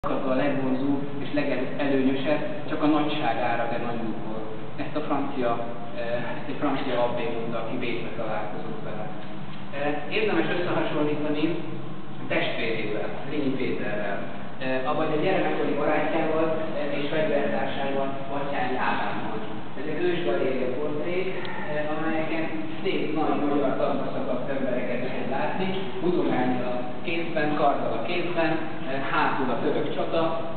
a legvonzóbb és legelőnyösebb, csak a nagyságára, de nagyúból. Ezt egy francia abbé mondta, aki Bécsbe találkozott vele. Érdemes összehasonlítani testvérével, Rényi Péterrel, avagy a gyermekkori barátjával és fegyvertársával, Batthyány Ádámmal. Ezek ősgaléria portrék, amelyeken szép, nagy magyar tagba szakadt embereket lehet látni, muzogálni a kézben, karddal a kézben, hátul a török csata,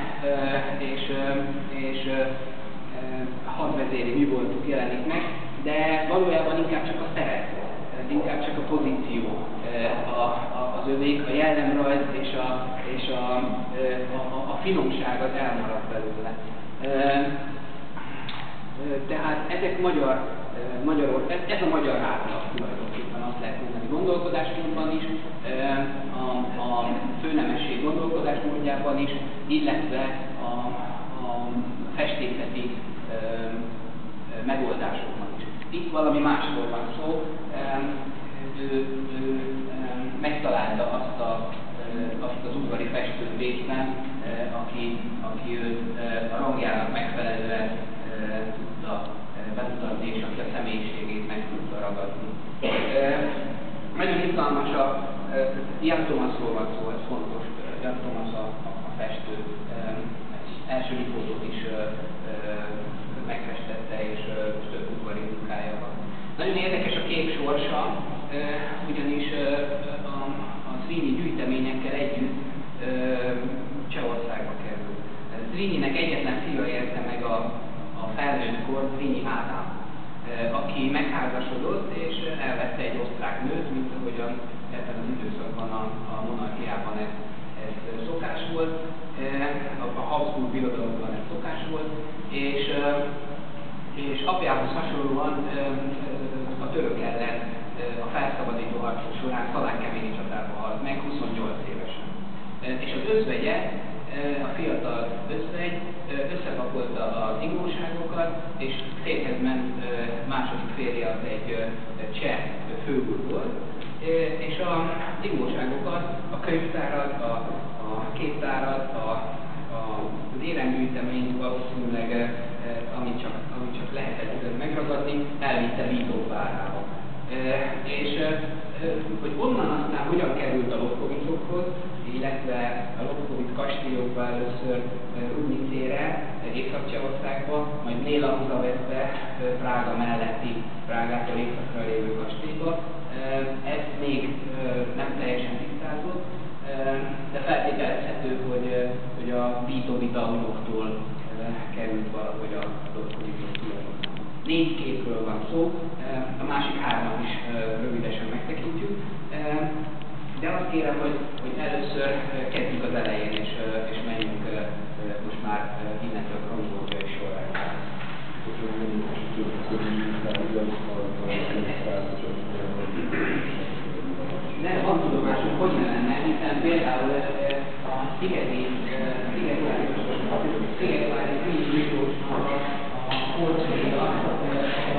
és hadvezéri mi voltuk jelenik meg, de valójában inkább csak a szerep, inkább csak a pozíció az övék, a jellemrajz és a finomság az elmaradt belőle. Tehát ezek ez a magyar átlag tulajdonképpen azt lehet mondani gondolkodásmódban is, a főnemesség gondolkodásmódjában is, illetve a festészeti megoldásokban is. Itt valami másról van szó, ő megtalálta azt az udvari festőt Bécsben, aki őt a rangjának megfelelően tudta bemutatni, és aki a személyiségét meg tudta ragadni. Nagyon izgalmas Jan Thomasról van szó, ez fontos, Jan Thomas a festő, első fotót is megfestette, és több udvari munkája van. Nagyon érdekes a kép sorsa, ugyanis a Zrínyi gyűjteményekkel együtt Csehországba került. Zrínyinek egyetlen fia élte meg a felnőttkor, Zrínyi Ádám, aki megházasodott és elvette egy osztrák nőt, mint ahogyan ebben az időszakban a monarchiában ez szokás volt, a Habsburg birodalomban ez szokás volt, és apjához hasonlóan a török ellen a felszabadító harcok során Szalánkeményi csatában halt meg 28 évesen. És az özvegye, a fiatal özvegy összepakolta az ingóságokat, és férjhez ment, második férje az egy cseh főúr volt, és az ingóságokat, a könyvtárat, a képtárat, az éremgyűjteményt valószínűleg, amit csak lehetett megragadni, elvitte Vítóvárába. És hogy onnan aztán hogyan került a Lobkovicokhoz, illetve a Lobkovic kastélyokba először Rudnicére, Észak-Csehországba, majd Néla Huzaveszbe, Prága melletti, Prágától északra lévő kastélyba. Ez még nem teljesen tisztázott, de feltételezhető, hogy a Vítovita-unoktól került valahogy a Lobkovicok tulajdonába. 4 képről van szó, a másik 3-at is rövidesen megtekintjük, de azt kérem, hogy először kezdjük az elején, és menjünk most már innentől kronológiai sorrendben. De van tudomásunk, hogy ne lenne, hiszen például a Szigetvári Miklósnak a portréja